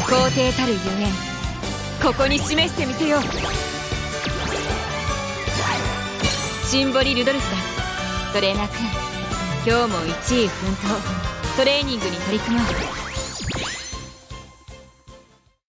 皇帝たるゆえん、ここに示してみせよう。シンボリ・ルドルフだ。トレーナー君、今日も1位奮闘、トレーニングに取り組もう。